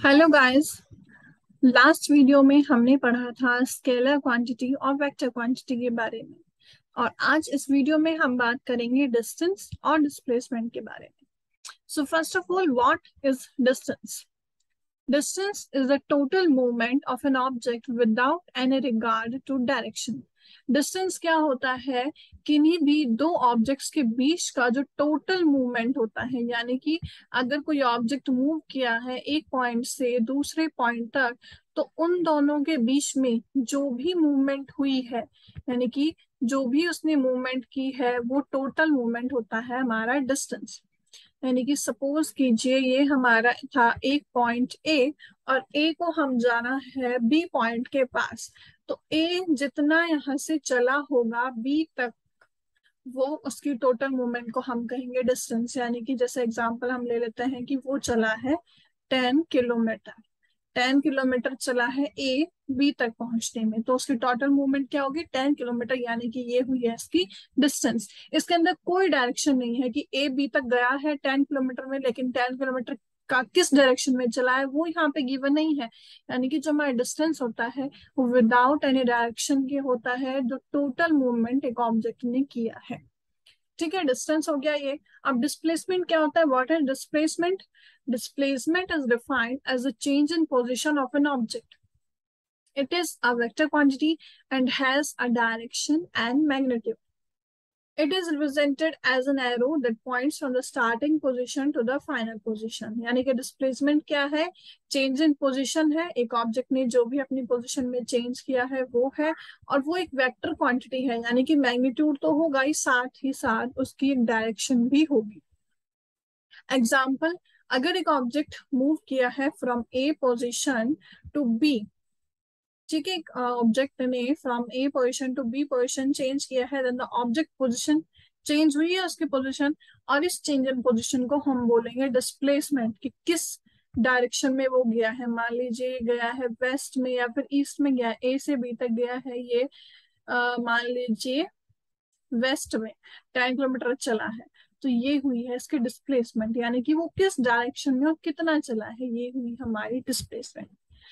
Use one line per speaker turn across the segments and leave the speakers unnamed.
Hello guys. Last video में हमने पढ़ा था स्केलर क्वांटिटी और वेक्टर क्वांटिटी के बारे में। और आज इस वीडियो में हम बात करेंगे डिस्टेंस और डिस्प्लेसमेंट के बारे में। So first of all, what is distance? Distance is the total movement of an object without any regard to direction. Distance क्या होता है? किन्हीं भी दो ऑब्जेक्ट्स के बीच का जो टोटल मूवमेंट होता है, यानी कि अगर कोई ऑब्जेक्ट मूव किया है एक पॉइंट से दूसरे पॉइंट तक, तो उन दोनों के बीच में जो भी मूवमेंट हुई है, यानी कि जो भी उसने मूवमेंट की है, वो टोटल मूवमेंट होता है हमारा डिस्टेंस। यानी कि सपोज कीजिए ये हमारा था एक पॉइंट ए, और ए को हम जाना है बी पॉइंट के पास। तो ए जितना यहाँ से चला होगा बी तक, वो उसकी टोटल मूवमेंट को हम कहेंगे डिस्टेंस। यानी कि जैसे एग्जांपल हम ले लेते हैं कि वो चला है 10 किलोमीटर। 10 किलोमीटर चला है ए बी तक पहुंचने में, तो उसकी टोटल मूवमेंट क्या होगी? 10 किलोमीटर। यानी कि ये हुई है इसकी डिस्टेंस। इसके अंदर कोई डायरेक्शन नहीं है कि ए बी तक गया है 10 किलोमीटर में, लेकिन 10 किलोमीटर का किस डायरेक्शन में चला है वो यहाँ पे गिवन नहीं है। यानी कि जो हमारा डिस्टेंस होता है वो विदाउट एनी डायरेक्शन के होता है, जो टोटल मूवमेंट एक ऑब्जेक्ट ने किया है। ठीक है, डिस्टेंस हो गया ये। अब डिस्प्लेसमेंट क्या होता है? What is displacement? Displacement is defined as a change in position of an object. It is a vector quantity and has a direction and magnitude. It is represented as an arrow that points from the starting position to the final position. यानी कि displacement क्या है? Change in position है। एक object ने जो भी अपनी पोजीशन में चेंज किया है वो है, और वो एक वेक्टर क्वांटिटी है। यानी कि मैग्नीट्यूड तो होगा ही साथ उसकी एक डायरेक्शन भी होगी। एग्जाम्पल, अगर एक ऑब्जेक्ट मूव किया है from A position to B, ठीक है, ऑब्जेक्ट ने from A position to B position change किया है, then the object position change हुई है उसकी पोजीशन, और इस चेंज इन पोजीशन को हम बोलेंगे डिस्प्लेसमेंट, कि किस डायरेक्शन में वो गया है। मान लीजिए गया है वेस्ट में या फिर ईस्ट में गया है, ए से बी तक गया है ये, मान लीजिए वेस्ट में 10 किलोमीटर चला है। तो ये हुई है इसकी डिस्प्लेसमेंट, यानी कि वो किस डायरेक्शन में और कितना चला है, ये हुई हमारी डिस्प्लेसमेंट।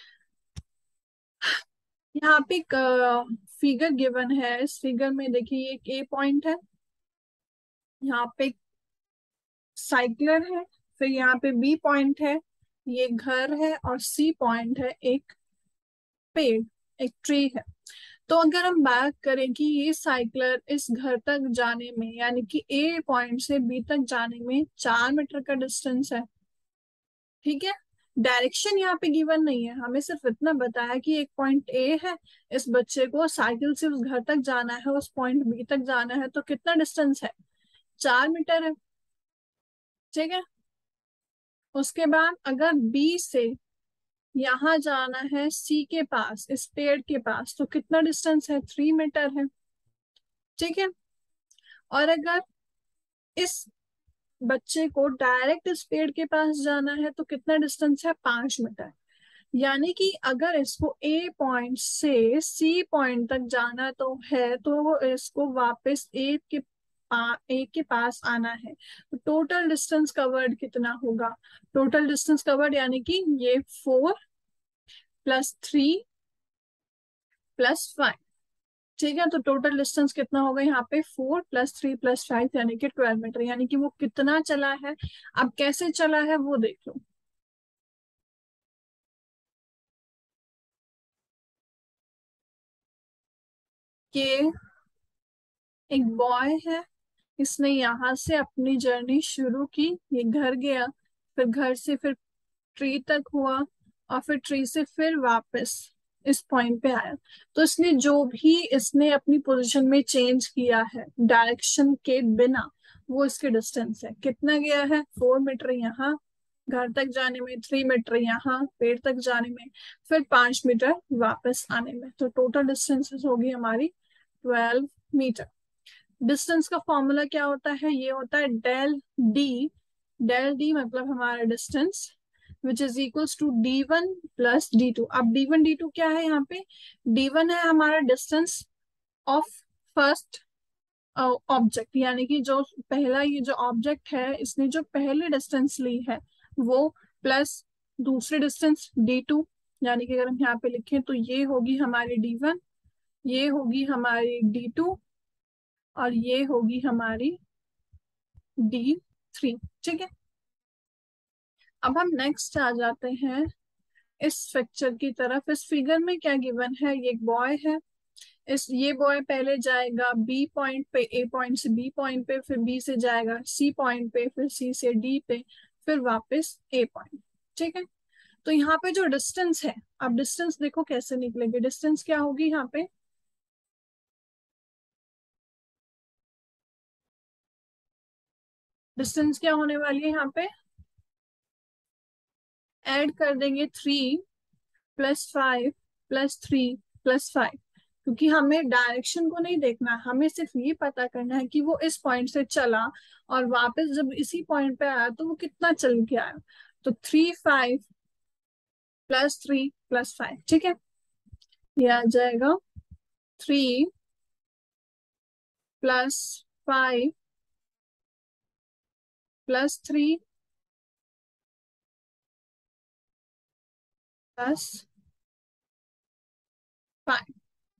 यहाँ पे एक फिगर गिवन है। इस फिगर में देखिए एक ए पॉइंट है, यहाँ पे एक साइक्लर है, फिर यहाँ पे बी पॉइंट है, ये घर है, और सी पॉइंट है एक पेड़, एक ट्री है। तो अगर हम बात करें कि ये साइक्लर इस घर तक जाने में, यानी कि ए पॉइंट से बी तक जाने में 4 मीटर का डिस्टेंस है। ठीक है, डायरेक्शन यहाँ पे गिवन नहीं है, हमें सिर्फ इतना बताया कि एक पॉइंट ए है, इस बच्चे को साइकिल से उस घर तक जाना है, उस पॉइंट बी तक जाना है, तो कितना डिस्टेंस है? 4 मीटर है। ठीक है, उसके बाद अगर बी से यहाँ जाना है सी के पास, इस पेड़ के पास, तो कितना डिस्टेंस है? 3 मीटर है। ठीक है, और अगर इस बच्चे को डायरेक्ट इस पेड़ के पास जाना है तो कितना डिस्टेंस है? 5 मीटर। यानी कि अगर इसको ए पॉइंट से सी पॉइंट तक जाना तो है, तो इसको वापस ए के पास आना है। तो टोटल डिस्टेंस कवर्ड कितना होगा? टोटल डिस्टेंस कवर्ड यानी कि ये 4 + 3 + 5। ठीक है, तो टोटल डिस्टेंस कितना होगा यहाँ पे? 4 + 3 + 5 यानी कि 12 मीटर। यानी कि वो कितना चला है? अब कैसे चला है वो देख लो। कि एक बॉय है, इसने यहाँ से अपनी जर्नी शुरू की, ये घर गया, फिर घर से फिर ट्री तक हुआ, और फिर ट्री से फिर वापस इस पॉइंट पे आया। तो इसने जो भी इसने अपनी पोजीशन में चेंज किया है डायरेक्शन के बिना, वो इसके डिस्टेंस है। कितना गया है? 4 मीटर यहाँ घर तक जाने में, 3 मीटर यहाँ पेड़ तक जाने में, फिर 5 मीटर वापस आने में। तो टोटल डिस्टेंस होगी हमारी 12 मीटर। डिस्टेंस का फॉर्मूला क्या होता है? ये होता है डेल डी। डेल डी मतलब हमारा distance, which is equals to d1 + d2। अब d1 d2 क्या है यहाँ पे? d1 है हमारा डिस्टेंस ऑफ फर्स्ट ऑब्जेक्ट, यानी कि जो पहला ये जो ऑब्जेक्ट है इसने जो पहले डिस्टेंस ली है वो, प्लस दूसरी डिस्टेंस D2, यानी कि अगर हम यहाँ पे लिखें तो ये होगी हमारी D1, ये होगी हमारी D2 और ये होगी हमारी D3। ठीक है, अब हम नेक्स्ट आ जाते हैं इस पिक्चर की तरफ। इस फिगर में क्या गिवन है, ये एक बॉय है। ये बॉय पहले जाएगा बी पॉइंट पे, ए पॉइंट से बी पॉइंट पे, फिर बी से जाएगा सी पॉइंट पे, फिर सी से डी पे, फिर वापस ए पॉइंट। ठीक है, तो यहाँ पे जो डिस्टेंस है, अब डिस्टेंस देखो कैसे निकलेगी। डिस्टेंस क्या होगी यहाँ पे, डिस्टेंस क्या होने वाली है यहाँ पे, ऐड कर देंगे 3 + 5 + 3 + 5, क्योंकि हमें डायरेक्शन को नहीं देखना है, हमें सिर्फ ये पता करना है कि वो इस पॉइंट से चला और वापस जब इसी पॉइंट पे आया तो वो कितना चल के आया। तो 3 5 + 3 + 5। ठीक है, ये आ जाएगा 3 + 5 + 3 + 5,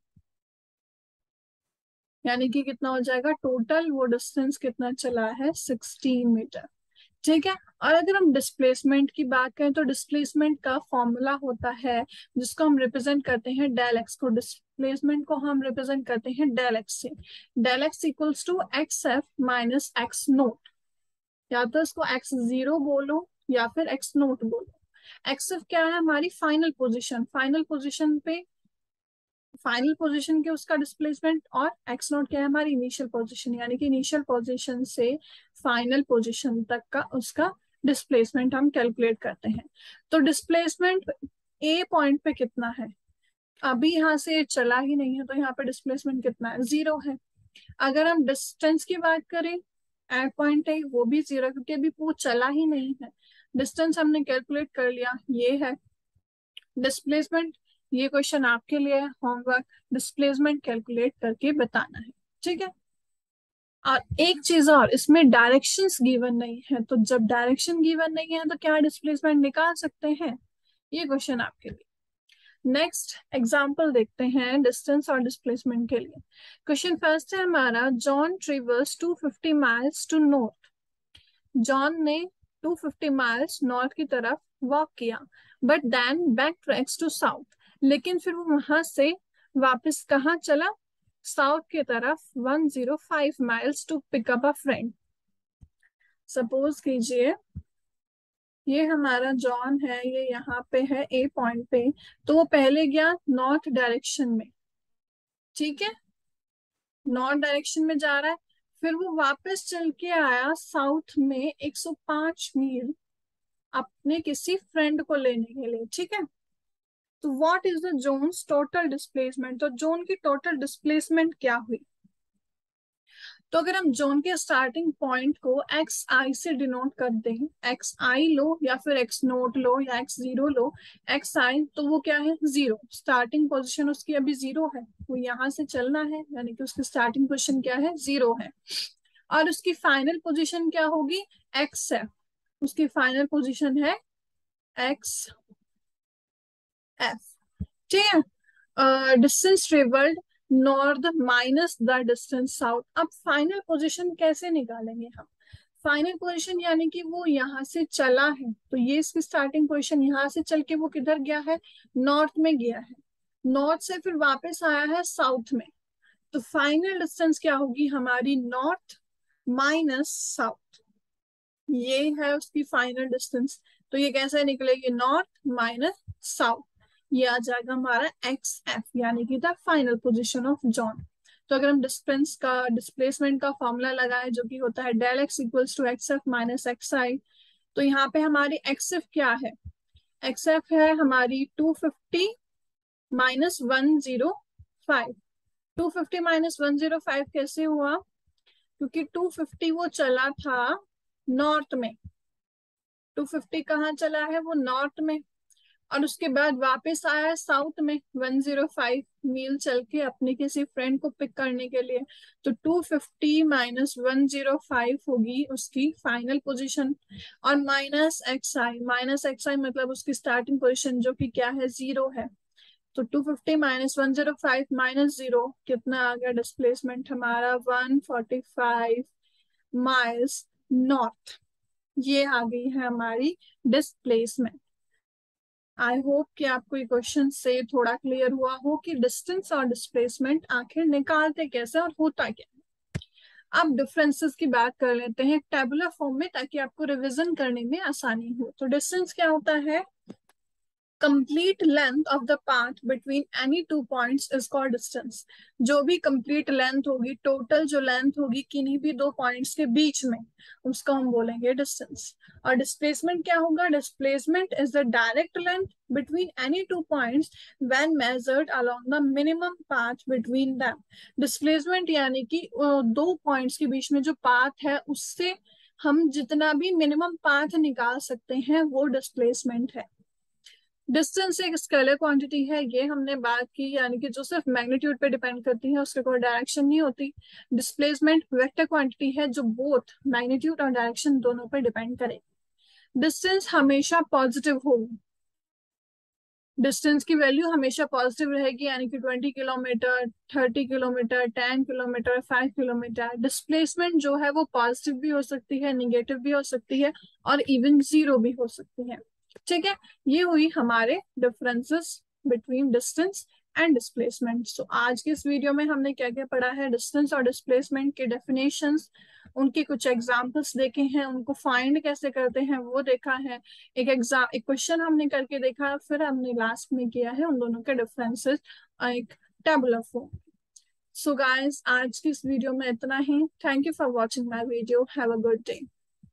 यानी कि कितना हो जाएगा टोटल, वो डिस्टेंस कितना चला है, 16 मीटर। ठीक है, और अगर हम डिस्प्लेसमेंट की बात करें तो डिस्प्लेसमेंट का फॉर्मूला होता है जिसको हम रिप्रेजेंट करते हैं डेल एक्स को। डिस्प्लेसमेंट को हम रिप्रेजेंट करते हैं डेल एक्स से। Del X equals to X F minus X naught, या तो इसको एक्स जीरो बोलो या फिर एक्स नोट बोलो। एक्स एफ क्या है, हमारी फाइनल पोजिशन, फाइनल पोजिशन पे, फाइनल पोजीशन के उसका डिस्प्लेसमेंट, और एक्स नोट क्या है, हमारी इनिशियल पोजीशन, यानी कि इनिशियल पोजीशन से फाइनल पोजीशन तक का उसका डिस्प्लेसमेंट हम कैलकुलेट करते हैं। तो डिस्प्लेसमेंट ए पॉइंट पे कितना है, अभी यहाँ से चला ही नहीं है तो यहाँ पे डिस्प्लेसमेंट कितना है, 0 है। अगर हम डिस्टेंस की बात करें एट पॉइंट ए, वो भी 0, क्योंकि अभी वो चला ही नहीं है। डिस्टेंस हमने कैलकुलेट कर लिया, ये है डिस्प्लेसमेंट। ये क्वेश्चन आपके लिए होमवर्क, डिस्प्लेसमेंट कैलकुलेट करके बताना है। ठीक है, और एक चीज और, इसमें डायरेक्शंस गिवन नहीं है, तो जब डायरेक्शन गिवन नहीं है तो क्या डिस्प्लेसमेंट निकाल सकते हैं, ये क्वेश्चन आपके लिए। नेक्स्ट एग्जाम्पल देखते हैं डिस्टेंस और डिस्प्लेसमेंट के लिए। क्वेश्चन फर्स्ट है हमारा, John traverse 250 miles to north. John ने 250 माइल्स नॉर्थ की तरफ वॉक किया, but then back tracks to south, लेकिन फिर वो वहां से वापस कहाँ चला, साउथ की तरफ 105 miles to pickup a friend. Suppose कीजिए ये हमारा जॉन है, ये यहाँ पे है ए पॉइंट पे, तो वो पहले गया नॉर्थ डायरेक्शन में। ठीक है, नॉर्थ डायरेक्शन में जा रहा है, फिर वो वापस चल के आया साउथ में 105 मील अपने किसी फ्रेंड को लेने के लिए। ठीक है, तो what is the John's total displacement, तो जोन की टोटल डिस्प्लेसमेंट क्या हुई। तो अगर हम जोन के स्टार्टिंग पॉइंट को एक्स आई से डिनोट कर दें, एक्स आई लो या फिर एक्स नोट लो या एक्स जीरो लो, एक्स आई तो वो क्या है, 0, स्टार्टिंग पोजीशन उसकी अभी 0 है, वो यहाँ से चलना है, यानी कि उसकी स्टार्टिंग पोजीशन क्या है, 0 है। और उसकी फाइनल पोजीशन क्या होगी, एक्स है, उसकी फाइनल पोजीशन है एक्स एफ। ठीक है, distance travelled north minus the distance south. अब फाइनल पोजीशन कैसे निकालेंगे हम, फाइनल पोजीशन यानी कि वो यहाँ से चला है, तो ये इसकी स्टार्टिंग पोजीशन, यहाँ से चल के वो किधर गया है, नॉर्थ में गया है, नॉर्थ से फिर वापस आया है साउथ में, तो फाइनल डिस्टेंस क्या होगी हमारी, नॉर्थ माइनस साउथ, ये है उसकी फाइनल डिस्टेंस। तो ये कैसे निकलेगी, नॉर्थ माइनस साउथ, ये आ जाएगा हमारा एक्स एफ, यानी कि the final position of John. तो अगर हम डिस्टेंस का, डिस्प्लेसमेंट का फॉर्मूला लगाए जो कि होता है del X equals to X F minus X I, तो यहाँ पे हमारी एक्स एफ क्या है, एक्स एफ है हमारी 250 माइनस 105। 250 माइनस 105 कैसे हुआ, क्योंकि 250 वो चला था नॉर्थ में, 250 कहाँ चला है, वो नॉर्थ में, और उसके बाद वापस आया साउथ में 105 मील चल के अपने किसी फ्रेंड को पिक करने के लिए। तो 250 माइनस 105 होगी उसकी फाइनल पोजीशन। और माइनस एक्स आई मतलब उसकी स्टार्टिंग पोजीशन जो कि क्या है, 0 है। तो 250 माइनस 105 माइनस 0 कितना आ गया डिस्प्लेसमेंट हमारा, 145 माइल्स नॉर्थ। ये आ गई है हमारी डिस्प्लेसमेंट। आई होप कि आपको ये क्वेश्चन से थोड़ा क्लियर हुआ हो कि डिस्टेंस और डिस्प्लेसमेंट आखिर निकालते कैसे और होता क्या। अब डिफरेंसेस की बात कर लेते हैं टेबुलर फॉर्म में, ताकि आपको रिवीजन करने में आसानी हो। तो डिस्टेंस क्या होता है, complete length of the path between any two points is called distance. जो भी कंप्लीट लेंथ होगी, टोटल जो लेंथ होगी किन्हीं भी दो पॉइंट्स के बीच में, उसको हम बोलेंगे डिस्टेंस। और डिस्प्लेसमेंट क्या होगा, displacement is the direct length between any two points when measured along the minimum path between them. Displacement यानी कि दो पॉइंट्स के बीच में जो पाथ है उससे हम जितना भी मिनिमम पाथ निकाल सकते हैं वो डिस्प्लेसमेंट है। डिस्टेंस एक स्केलर क्वांटिटी है, ये हमने बात की, यानी कि जो सिर्फ मैग्नीट्यूड पे डिपेंड करती है, उसके कोई डायरेक्शन नहीं होती। डिस्प्लेसमेंट वेक्टर क्वांटिटी है जो बोथ मैग्नीट्यूड और डायरेक्शन दोनों पर डिपेंड करे। डिस्टेंस हमेशा पॉजिटिव होगी, डिस्टेंस की वैल्यू हमेशा पॉजिटिव रहेगी, यानी कि 20 kilometre, 30 kilometre, 10 kilometre, 5 kilometre. Displacement जो है वो पॉजिटिव भी हो सकती है, निगेटिव भी हो सकती है, और इवन जीरो भी हो सकती है। ठीक है, ये हुई हमारे differences between distance and displacement. So आज के इस वीडियो में हमने क्या क्या पढ़ा है, डिस्टेंस और डिस्प्लेसमेंट के डेफिनेशंस, उनके कुछ एग्जांपल्स देखे हैं, उनको फाइंड कैसे करते हैं वो देखा है, एक क्वेश्चन हमने करके देखा, फिर हमने लास्ट में किया है उन दोनों के डिफरेंसेस एक टेबुलर फॉर्म। सो गाइस, आज की इस वीडियो में इतना ही। Thank you for watching my video. Have a good day.